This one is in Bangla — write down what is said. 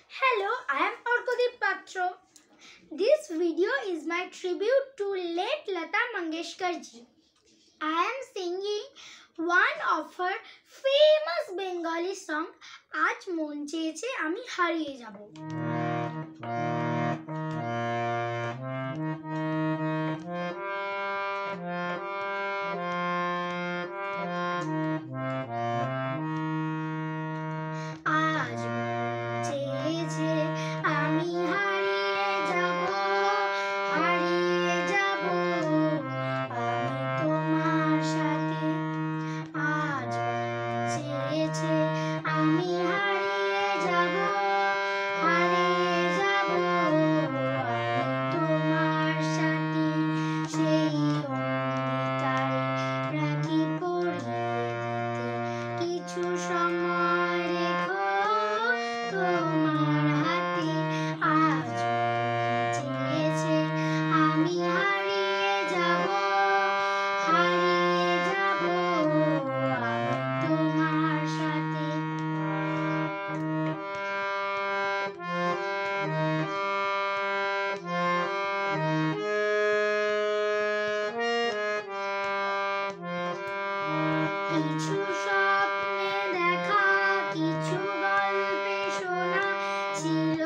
Hello, I am ARKODEEP Patra. This video is my tribute to late Lata Ji. I am singing one of her famous Bengali song, Aaj mon cheyeche ami hariye jabo. কিছু স্বপ্নে দেখা কিছু গল্পে শোনা ছিল